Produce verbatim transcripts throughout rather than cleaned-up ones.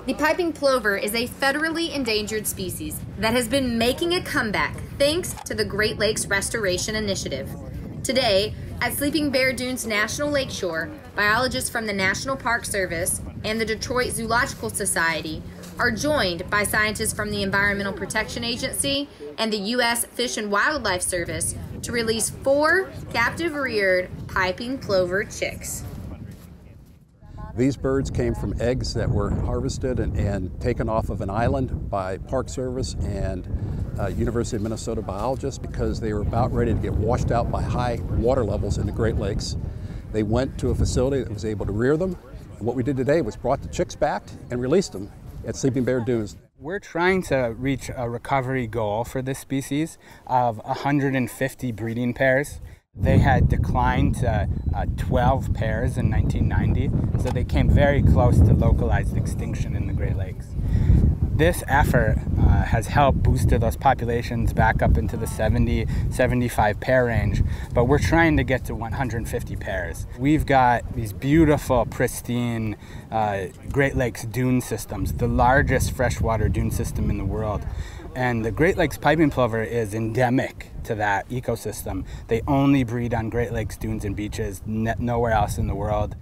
The piping plover is a federally endangered species that has been making a comeback thanks to the Great Lakes Restoration Initiative. Today, at Sleeping Bear Dunes National Lakeshore, biologists from the National Park Service and the Detroit Zoological Society are joined by scientists from the Environmental Protection Agency and the U S Fish and Wildlife Service to release four captive-reared piping plover chicks. These birds came from eggs that were harvested and, and taken off of an island by Park Service and uh, University of Minnesota biologists because they were about ready to get washed out by high water levels in the Great Lakes. They went to a facility that was able to rear them. And what we did today was brought the chicks back and released them at Sleeping Bear Dunes. We're trying to reach a recovery goal for this species of one hundred fifty breeding pairs. They had declined to uh, twelve pairs in nineteen ninety, so they came very close to localized extinction in the Great Lakes. This effort uh, has helped boost those populations back up into the seventy, seventy-five pair range, but we're trying to get to one hundred fifty pairs. We've got these beautiful, pristine uh, Great Lakes dune systems, the largest freshwater dune system in the world. And the Great Lakes piping plover is endemic to that ecosystem. They only breed on Great Lakes dunes and beaches, nowhere else in the world.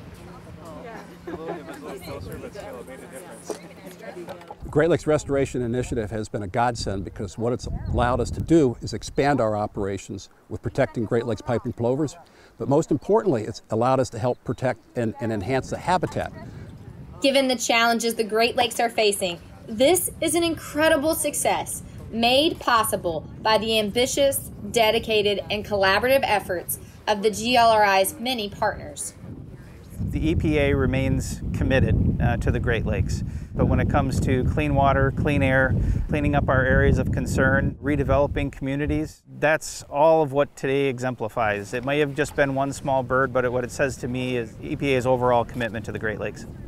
The Great Lakes Restoration Initiative has been a godsend because what it's allowed us to do is expand our operations with protecting Great Lakes piping plovers, but most importantly, it's allowed us to help protect and, and enhance the habitat. Given the challenges the Great Lakes are facing, this is an incredible success made possible by the ambitious, dedicated, and collaborative efforts of the G L R I's many partners. The E P A remains committed uh, to the Great Lakes, but when it comes to clean water, clean air, cleaning up our areas of concern, redeveloping communities, that's all of what today exemplifies. It may have just been one small bird, but it, what it says to me is E P A's overall commitment to the Great Lakes.